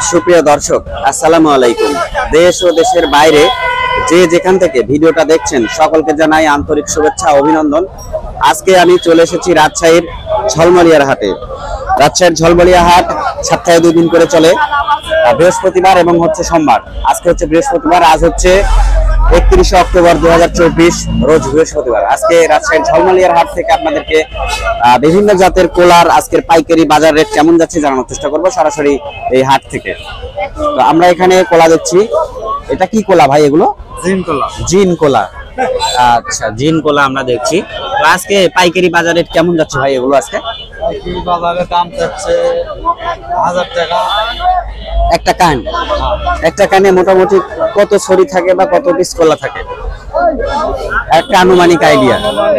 সুপ্রিয় দর্শক, আসসালামু আলাইকুম। দেশ ও দেশের বাইরে যে যেখান থেকে ভিডিওটা দেখছেন সকলকে জানাই আন্তরিক শুভেচ্ছা অভিনন্দন। আজকে আমি চলে এসেছি রাজশাহীর ঝলমলিয়ার হাটে। রাজশাহীর ঝলমলিয়া হাট সপ্তাহে 2 দিন করে চলে, বৃহস্পতিবার এবং হচ্ছে সোমবার। আজকে হচ্ছে বৃহস্পতিবার, আজ হচ্ছে 31 অক্টোবর 2024 রোজ বৃহস্পতিবার। আজকে রাজশাহীর ঝলমলিয়ার হাট থেকে আপনাদেরকে বিভিন্ন জাতের কোলার আজকের পাইকারি বাজার রেট কেমন যাচ্ছে জানানোর চেষ্টা করবো সরাসরি এই হাট থেকে। তো আমরা এখানে কোলা দেখছি, এটা কি কোলা ভাই? এগুলো জিন কোলা। জিন কোলা, আচ্ছা জিন কোলা আমরা দেখছি। তো আজকে পাইকারি বাজার রেট কেমন যাচ্ছে ভাই এগুলো? আজকে পাইকারি বাজারে দাম যাচ্ছে 1000 টাকা একটা কান। একটা কানে মোটামুটি কত ছড়ি থাকে বা কত পিস কোলা থাকে? একটা আনুমানিক আইডিয়া।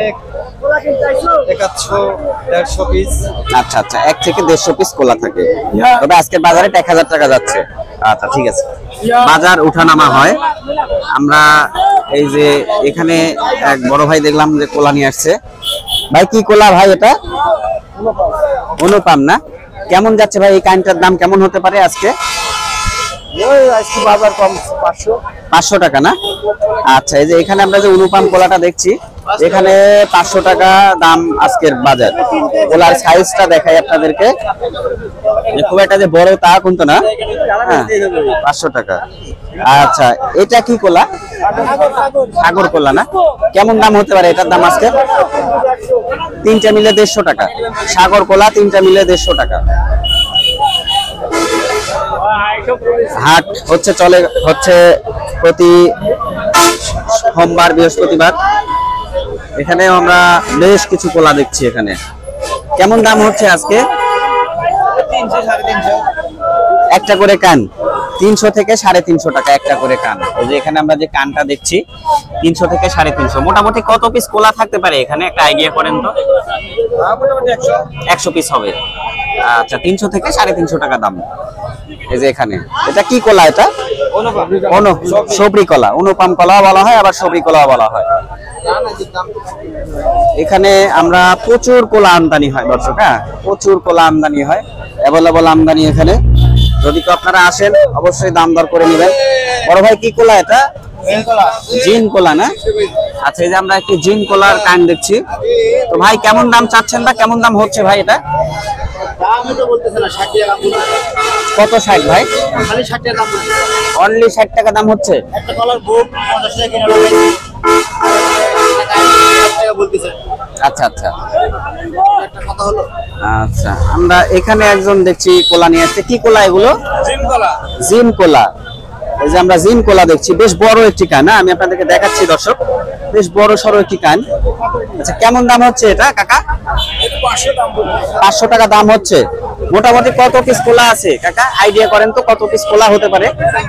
150 পিস। আচ্ছা আচ্ছা, 1 থেকে 150 পিস কোলা থাকে। তবে আজকের বাজারে 1000 টাকা যাচ্ছে। আচ্ছা ঠিক আছে, বাজার উঠানামা হয়। আমরা এই যে এখানে এক বড় ভাই দেখলাম যে কোলা নিয়ে আসছে। ভাই কি কোলা ভাই এটা? অনুপাম না? কেমন যাচ্ছে ভাই এই কাইনটার দাম কেমন হতে পারে আজকে? আজকে বাজার কম 500 টাকা না? আচ্ছা, এই যে এখানে আমরা যে অনুপাম কোলাটা দেখছি, এখানে 500 টাকা দাম আজকের বাজার। কোলার সাইজটা দেখাই আপনাদেরকে, খুব একটা যে বড় তা কিন্তু না। হ্যাঁ, 500 টাকা। আচ্ছা, এটা কি কোলা? সাগর কোলা না? কেমন দাম হতে পারে এটার দাম আজকে? 3টা মিলে 150 টাকা। সাগর কোলা 3টা মিলে 150 টাকা। হাট হচ্ছে চলে হচ্ছে প্রতি সোমবার বৃহস্পতিবার। এখানে আমরা বেশ কিছু কোলা দেখছি। এখানে কেমন দাম হচ্ছে আজকে? 300 350 একটা করে কান 300 থেকে 350 টাকা একটা করে কান। এই যে এখানে আমরা যে কানটা দেখছি 300 থেকে 350। মোটামুটি কত পিস কোলা থাকতে পারে এখানে একটা আইডিয়া করেন তো? মোটামুটি 100 পিস হবে। আচ্ছা, 300 থেকে 350 টাকা দাম। এই যে এখানে এটা কি কোলা? এটা সবরি কলা। অনুপাম কলা বলা হয়, আবার সবরি কলা বলা হয়। এখানে আমরা প্রচুর কোলা আমদানি হয় দর্শক। হ্যাঁ, প্রচুর কোলা আমদানি হয়, অ্যাভেলেবল আমদানি এখানে। যদি তো আপনারা আসেন অবশ্যই দাম দর করে নেবেন। বড় ভাই কি কোলা এটা? জিন কোলা না? আচ্ছা, এই যে আমরা একটি জিন কোলার কান দেখছি। তো ভাই কেমন দাম চাচ্ছেন বা কেমন দাম হচ্ছে ভাই এটা? কত 60 ভাই? অনলি 60 টাকা দাম হচ্ছে। আচ্ছা আচ্ছা আচ্ছা, আমরা এখানে একজন দেখছি কোলা নিয়ে আসছে। কি কোলা এগুলো? জিন কোলা। এই যে আমরা জিন কোলা দেখছি, বেশ বড় একটি কান। আমি আপনাদেরকে দেখাচ্ছি দর্শক, বেশ বড় সড়ো একটি কান। আচ্ছা, কেমন দাম হচ্ছে এটা কাকা? 500 টাকা দাম হচ্ছে। মোটামুটি কত পিস কোলা আছে কাকা? আইডিয়া করেন তো কত পিস কোলা হতে পারে?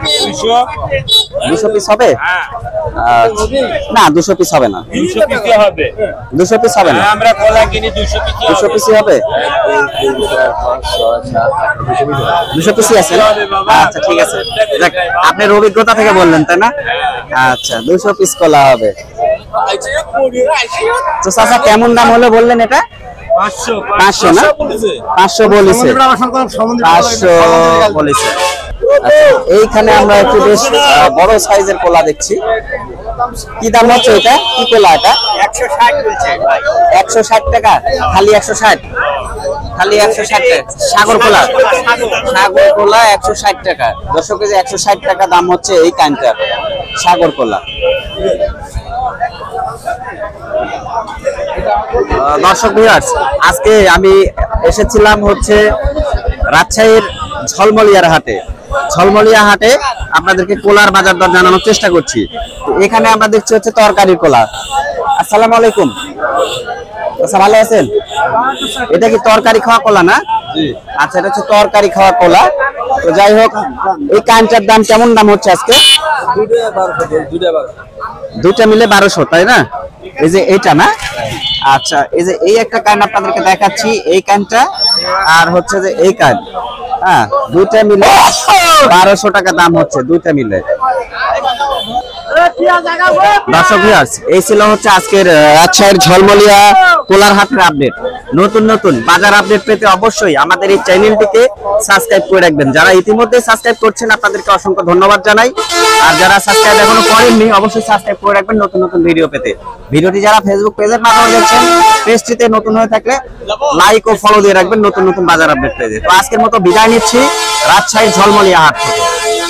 200 পিস হবে না? 200 পিস হবে না। 200 পিস হবে না। আমরা কোলা কিনি 200 পিস 200 পিসই হবে। 200 পিসই আছে। আচ্ছা ঠিক আছে, আপনার অভিজ্ঞতা থেকে বললেন তাই না? আচ্ছা, 200 পিস কোলা হবে। তো চাচা কেমন দাম হলো বললেন এটা? 500 না? 500 বলেছে। 500 বলেছে। এইখানে আমরা একটু বেশ বড় সাইজের কোলা দেখছি। কি দাম হচ্ছে এটা? কি কোলা এটা? 160 বলছে। 160 টাকা? খালি 160? খালি 160 টাকা। সাগর কোলা, সাগর কোলা 160 টাকা। দর্শক, 160 টাকা দাম হচ্ছে এই কানটার সাগর কোলা। দর্শক ভিউয়ার্স, আজকে আমি এসেছিলাম হচ্ছে রাজশাহীর ঝলমলিয়ার হাটে। ঝলমলিয়া হাটে আপনাদেরকে কোলার বাজার দর জানানোর চেষ্টা করছি। এখানে আমরা দেখছি হচ্ছে তরকারি কোলা। আসসালামু আলাইকুম। আচ্ছা, ভালো আছেন? এটা কি তরকারি খাওয়া কোলা না? আচ্ছা, এটা হচ্ছে তরকারি খাওয়া কোলা। তো যাই হোক, এই কানটার দাম কেমন দাম হচ্ছে আজকে? 2টা মিলে 1200, তাই না? এই যে এইটা না? আচ্ছা, এই যে এই একটা কান আপনাদেরকে দেখাচ্ছি, এই কানটা আর হচ্ছে যে এই কান। হ্যাঁ, 2টা মিলে 1200 টাকা দাম হচ্ছে, 2টা মিলে। দর্শক ভিউয়ার্স, এই ছিল হচ্ছে আজকের রাজশাহীর ঝলমলিয়া কোলার হাটের আপডেট। নতুন নতুন বাজার আপডেট পেতে অবশ্যই আমাদের এই চ্যানেলটিকে সাবস্ক্রাইব করে রাখবেন। যারা ইতিমধ্যে সাবস্ক্রাইব করছেন আপনাদেরকে অসংখ্য ধন্যবাদ জানাই। আর যারা সাবস্ক্রাইব এখনো করেননি অবশ্যই সাবস্ক্রাইব করে রাখবেন নতুন নতুন ভিডিও পেতে। ভিডিওটি যারা ফেসবুক পেজের মাধ্যমে দেখছেন, পেজটিতে নতুন হয়ে থাকলে লাইক ও ফলো দিয়ে রাখবেন নতুন নতুন বাজার আপডেট পেজে। তো আজকের মতো বিদায় নিচ্ছি রাজশাহীর ঝলমলিয়া হাট থেকে।